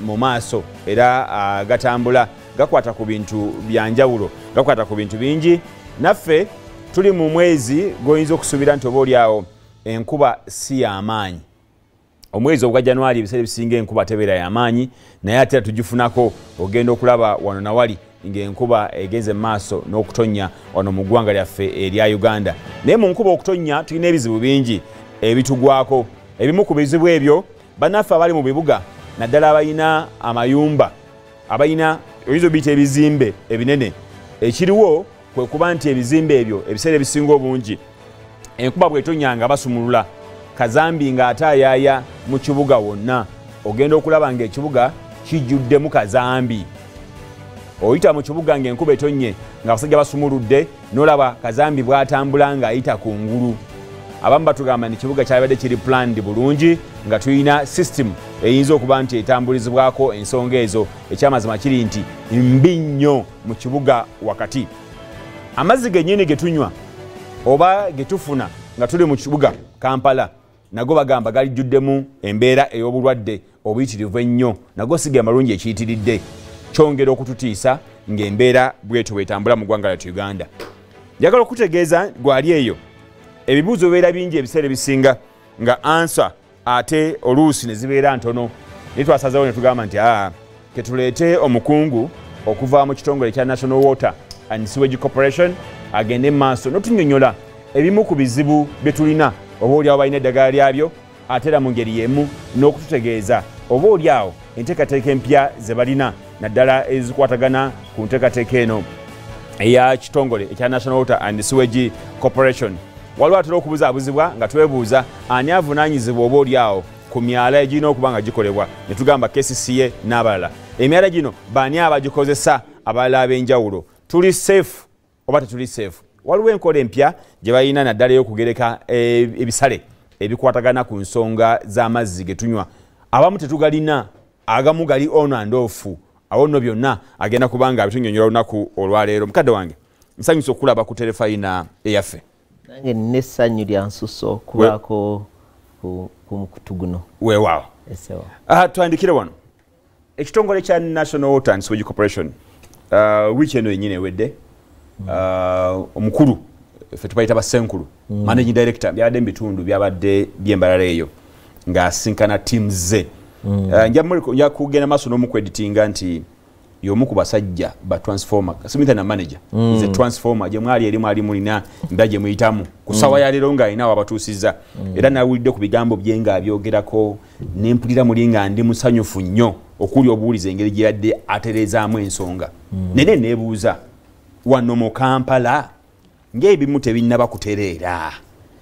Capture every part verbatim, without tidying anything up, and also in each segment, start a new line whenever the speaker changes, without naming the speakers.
mu maaso era uh, gatambula gakwata ku bintu byanjawulo gakwata ku bintu bingi naffe tuli mu mwezi goyinza okusubira nti obaolyawo enkuba si y'amaanyi omwezi ogwa January ebiseera ebisinga enkuba tebeera y'amaanyi naye ate tugifunako ogenda okulaba wano nawali ng'enkuba egenze maaso n'okutonnya wano mu ggwanga lyaffe erya Uganda naye mu nkuba okutonnya tulina ebizibu bingi ebitugwako ebimu ku bizibu ebyo bannaffe abali mu bibuga naddala abalina amayumba abalina oyinza obiyita ebizimbe ebinene ekiriwo kwe kuba nti ebizimbe ebyo ebiseera ebisinga obungi enkuba bwetonyanga basumulula kazambi ng'ataayaaya mu kibuga wonna ogenda okulaba ng'ekibuga kijjuddemu kazambi oyita mu kibuga ng'enkuba etonnye ng'abasajja basumuludde n'olaba kazambi bw'atambula ng'ayita ku ngulu abamu batugamba nti ekibuga kyabadde kiri planned bulungi nga tulina system eyinza okuba nti etambulizibwako ensonga ezo ekyamazima kiri nti mbi nnyo mu kibuga wakati amazzi gennyini getunywa oba getufuna nga tuli mu kibuga Kampala nago bagamba galijjuddemu embeera ey'obulwadde obuyitirivu ennyo nago sige malungi ekiyitiridde kyongera okututiisa ng'embeera bwetyo bwetambula mu ggwanga lyattu Uganda njagala okutegeeza gwali eyo ebibuuzo bibeera bingi ebiseera ebisinga nga ansa ate oluusi ne zibeera ntono naye twasazeewo ne tugamba nti aa ketuleete omukungu okuva mu kitongole ekya National Water and Sewage Corporation agende mu maaso n'otunnyonnyola ebimu ku bizibu bye tulina oba olyawo balina eddagala lyabyo ate era mu ngeri y'emu n'okututegeeza oba olyawo enteekateeka empya ze balina naddala ezikwatagana ku nteekateeka eno eya kitongole ekya National Water and Sewage Corporation waliwo atera okubuzaabuzibwa nga twebuuza ani avunaanyizibwa oba olyawo ku myala egirina okuba nga gikolebwa ne tugamba K C C A n'abalala emyala gino baani abagikozesa abalala ab'enjawulo tuli safe oba tetuli safe waliwo enkola empya gye balina naddala y'okugereka ebisale ebikwatagana ku nsonga z'amazzi ge tunywa abamu tetugalina agamu gali on and off awo nno byonna agenda kubanga abitunnyonnyola olunaku olwaleero mukadde wange nsanyusa okulaba ku Terefayina eyaffe
nange nina essanyu lya nsuso okubaako ku mukutu guno
weewaawo uh, twandikire wano ekitongole kya National Water and Sewage Corporation uh, wiiki eno yennyini ewedde uh, omukulu ffe tubayita basenkulu mm. managing director byabadde mu bitundu byabadde by'embalala eyo ng'asinkana teams ze mm. uh, nja kugenda maaso n'omukweditinga nti y'omu ku basajja ba transformer simita na manager mm. is a transformer gye mwali eri mwali mulina mba gye muyitamu ku ssaawa mm. ya leero ng'alina wabatuusizza mm. era nawulidde ku bigambo bye ng'abyogerako n'empulira muli nga ndi musanyufu nnyo okuli obuwuliza engeri gye yadde atereezaamu ensonga mm. nene neebuuza wano mu Kampala ng'ebimu tebinnaba kutereera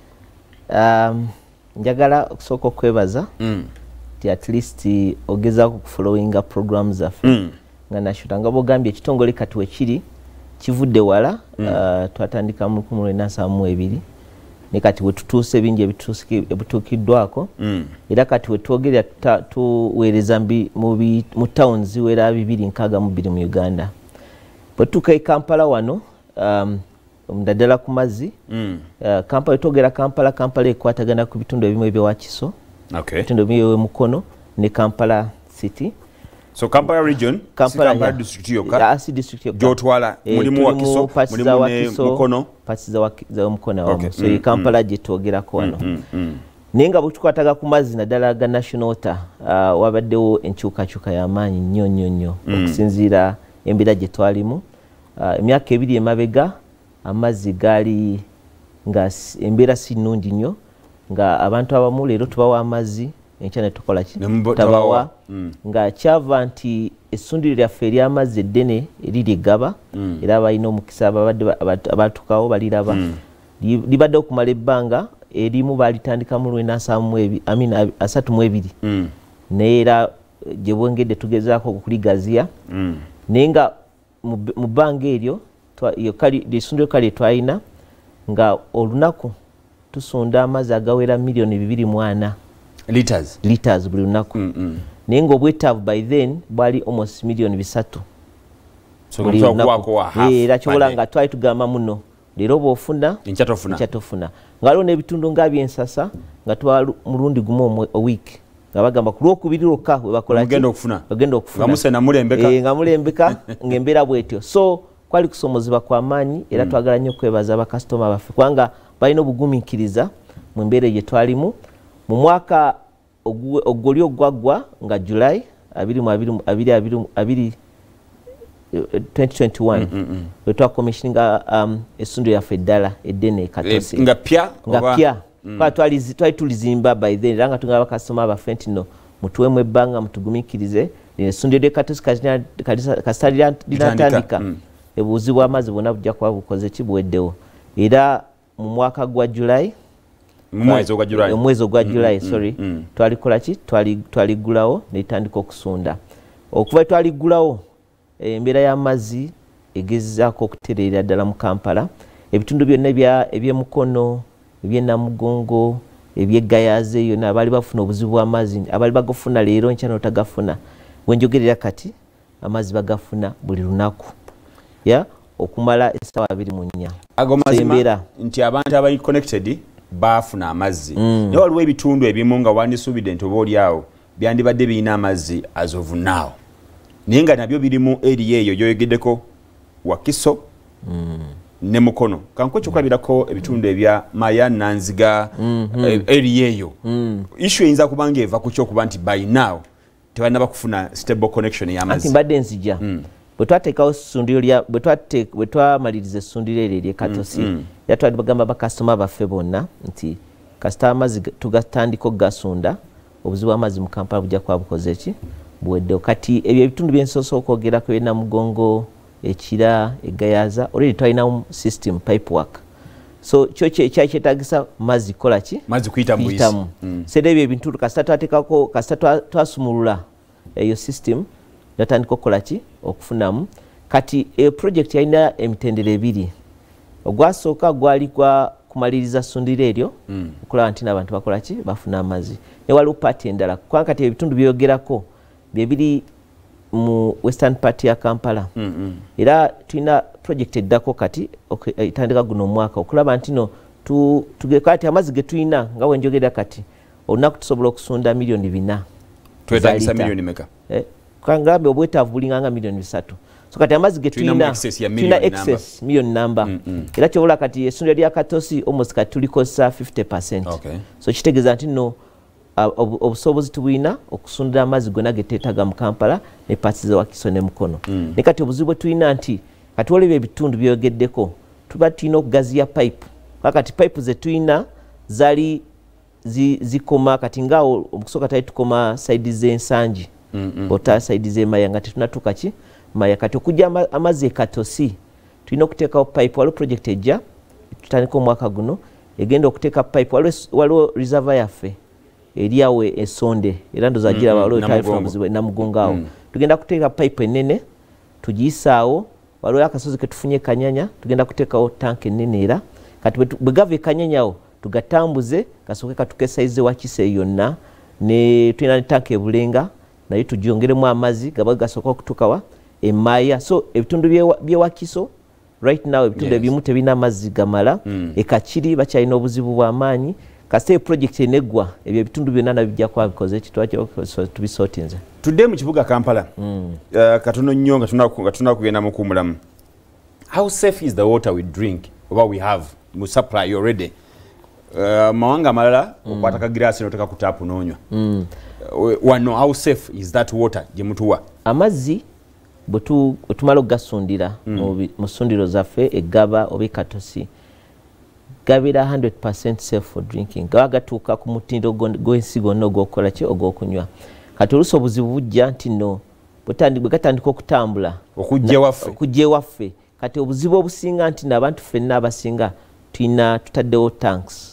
um, njagala okusooka okwebaza mm. ti at least ogezaako kufollowinga programs zaffe mm. nga nashuta nga bogambye ekitongole kati wekiri kivudde wala mm. uh, twatandika mu lukumi lwenda nsavu mu ebiri ne kati wetutuuse bingi ebituukiddwako mm. era kati wetwogerera tuweereza mu towns ziwera bibiri nkaaga mu bbiri mu Uganda bwetutuuka e Kampala wano um, omudaddala ku mazzi mm. uh, Kampala twogera Kampala Kampala ekwatagana ku bitundu ebimu ebyewakiso
okay.
bitundu ebimu emukono ne Kampala city.
So Kampala region,
Kampala,
Kampala
yeah.
district yoka.
Yeah, asi district yoka.
Jotwala,
e,
mulimu wakiso, mulimu ne mukono.
Pasi za waki, za mukono
okay.
wamu. So
mm,
Kampala mm. jetogera kwa wano.
Mm, mm, mm.
Nenga butukwataga ku mazzi naddala ga National Water, uh, wabaddewo enkyukakyuka y'amaanyi nnyo nnyo nnyo mm. okusinziira embeera gye twalimu. Uh, emyaka ebiri emabega amazzi gaali nga embeera si nnungi nnyo nga abantu abamu leero tubawa amazzi enkya ne tukola ki tabawa mm. nga kyava nti essundiro lyaffe ery'amazzi eddene eriri eggaba mm. era balina omukisa ababadde abatukawo baliraba mm. libadde okumala ebbanga erimu balitandika mu lwenda nsavu mu ebiri amina asatu mu ebiri mm. naye era gye bwengedde tugezaako okuligaziya mm. naye nga mu bbanga eryo essundiro kale twalina nga olunaku tusunda amazzi agawera miliyoni bibiri mu ana
liters
liters buli lunaku mm -mm. naye nga obwetaavu by then bwali almost miliyoni bisatu
so
era kyobola nga twali tugamba muno leero bw'ofuna
enkyatofuna
enkyatofuna nga waliwo n'ebitundu nga byensasa nga twali mulundi gumu a week nga bagamba ku lwokubiri lwokka we bakola
bagenda okufuna
bagenda okufuna
nga musena mulembeka
eh nga mulembeka ng'embeera bwetyo so kwali kusomozebwa kwa maanyi era mm. twagala nnyo kwebaza bakasitoma baffe kubanga balina obugumiikiriza mu mbeera gye twalimu mu mwaka oguli ogwaggwa nga July twenty twenty-one we twakomishininga um, essundu yaffe eddala eddene Katosi
nga pya
nga pya kwa twali twali tulizimba by then era nga tungaba bakasitoma baffe nti no mutuwemu ebbanga mutugumiikirize essundu lye Katosi kasita linatandika ebuuzibwa amazzi bwonna bujja kuba bukoze ki buweddewo era mu mwaka gwa July
mwezi ogwa July
mwezi ogwa July sorry twalikola ki twaligulawo netandika okusunda okuva twaligulawo embeera y'amazzi egezaako okutereera ddala mu Kampala ebitundu byonna ebyemukono ebyenamugongo ebyegayaze yonna abaali bafuna obuzibu bw'amazzi abaali bagafuna leero nkya n'otagafuna wenjogerera kati amazzi bagafuna buli lunaku ya okumala essaawa abiri mu nnya
ago mazima nti abantu abali connected bafuna amazzi naye waliwo ebitundu ebimu nga wandisuubidde nti oba oliawo byandibadde birina amazzi as of now naye nga nabyo birimu eri eyo gyoyogeddeko Wakiso ne Mukono kanko kyokulabirako ebitundu ebya Maya Nanziga eri eyo issue eyinza kubanga eva ku kyokuba nti by now tebalina bakufuna stable connection y'amazzi
ati mbadde nzija bwe twateekawo essundiro lya bwe twamaliriza essundiro eryo ery'e Katosi era twali bagamba bakasitoma baffe bonna nti kasita amazzi tugatandika okugasunda obuzibu bw'amazzi mu Kampala bujja kuba bukoze ki buweddewo kati ebyo ebitundu byensoose okwogerako ebyenamugongo ekira egayaza already twalinamu system pipe work so kyo kyakyetagisa mazzi kola ki
mazzi kuyitamu
seera ebyo ebintu kasita twateekako kasita twasumulula eyo system natandika okukola ki okufunamu kati e project yalina emitendera ebiri ogwasooka gwali kwa kumaliriza ssundiro eryo okulaba nti n'abantu bakola ki bafuna amazzi ne waliwo paati endala kubanga kati ebitundu byogerako byebiri mu western part ya Kampala era tulina project eddako kati etandika guno omwaka okulaba nti no kati amazzi ge tulina nga wenjogerera kati olunaku tusobola okusunda miliyoni bina
twetagisa miliyoni meka
kangambe obwetaavu bulinganga miliyoni bisatu so kati amazzi ge tulina tulina excess miliyoni namba era kyobola kati essundiro lya Katosi almost kati tulikozesa fifty percent so kitegeeza nti no obusobozi tubulina okusundira amazzi gonna geteetaga mu Kampala ne paati za Wakiso ne Mukono ne kati obuzibu bwe tulina nti kati olebya ebitundu byogeddeko tuba tulina okugaziya pipe kati pipe ze tulina zali zikoma kati ngaawo omukusooka tali tukoma saidi z'ensangi ota saidi z'emaya nga tetunatuuka ki maya kati okujja amazzi e Katosi tulina okuteekawo pipe waliwo project ejja tutandika omwaka guno egenda okuteeka pipe waliwo reservoir yaffe eriawe esonde era ndoza gira waliwo talifa muzibu namugongo awo tugenda kuteeka pipe enene tugiyisaawo waliwo akasozi ketufunye Kanyanya tugenda kuteekawo tank enene era kati bwe gava Kanyanyawo tugatambuze kasooke katuke size Wakiso yonna ne tulina ne tank ebulenga naye tugyongeremu amazzi gaba gasooka okutukawa emaya so ebitundu bye Wakiso right now ebitundu ebimu tebina amazzi gamala ekakiri bakyalina obuzibu bw'amaanyi kasite project enegwa ebyo ebitundu byonna nabijja kwa bikoze ekitwakyo tubisotinze
tudde mu kibuga Kampala katono nnyo nga tunakugenda kugenda mu kumulamu how safe is the water we drink oba we have mu supply already mawanga malala okwata kagirasi n'oteka ku taapu n'onywa wano how safe is that water gye mutuwa
amazzi bwe tumala okugasundira mu ssundiro zaffe eggaba oba e Katosi gabira one hundred percent safe for drinking gawa gatuuka ku mutindo gw'ensi gonna ogw'okukola ki ogw'okunywa kati oluusi obuzibu bujja nti no bwe gatandika okutambula okujja ewaffe kati obuzibu obusinga nti n'abantu ffenna abasinga tulina tutaddewo tanks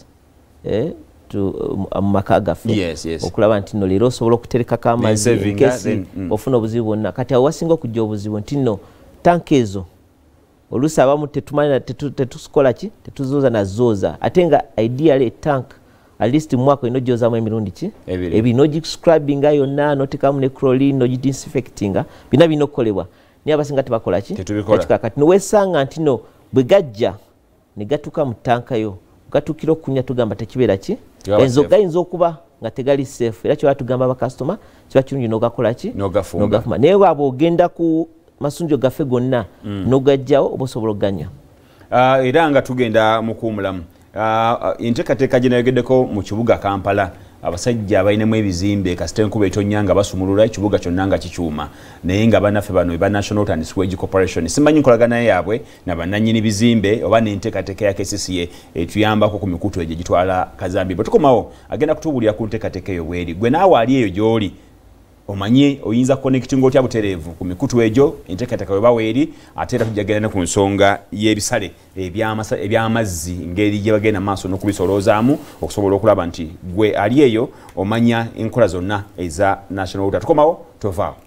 mu maka gaffe okulaba nti no leero osobola okuterekako amazzi enkesi ofuna obuzibu bwonna kati awo wasinga okujja obuzibu nti no tank ezo oluusi abamu tetumanya tetukola ki tetuzooza nazooza ate nga ideally tank at least mwaka ino gyozaamu emirundi ki ebiri nogiscrubbinga yonna notekamu ne chlorine nogidisinfectinga bina bina okukolebwa naye abasinga tebakola ki kati nowesanga nti no bwe gajja ne gatuuka mu tankayo gatuukira okunya tugamba tekibeera ki enzo gayinza okuba nga tegali safe era kyo batugamba ba customer kiba kirungi n'ogakola ki
n'ogafumba
naye bw'aba ogenda ku masunjo gaffe gonna mm. n'ogajjawo oba osobola okuganywa
uh, era nga tugenda mu kuwumulamu uh, enteekateeka gye nayogeddeko mu kibuga Kampala abasajja abalinamu ebizimbe kasita enkuba etonnya nga basumulula ekibuga kyonna nga kikyuma naye nga bannaffe bano ba National Water and Sewage Corporation simanyi nkolagana yaabwe na bannannyini bizimbe oba n'enteekateeka ya K C C A etuyambako ku mikutu egyo gitwala kazambi bwe tukomawo agenda kutubuulira ku nteekateeka eyo bweri gwe naawe ali eyo gy'oli omanye oyinza connecting otya butereevu ku mikutu egyo enteekateeka weba weeri ate era tujjagenda ne ku nsonga y'ebisale eby'amazzi ngeri gye bagenda maaso n'okubisolozaamu okusobola okulaba nti gwe ali eyo omanya enkola zonna eza National Water tukomawo tovaawo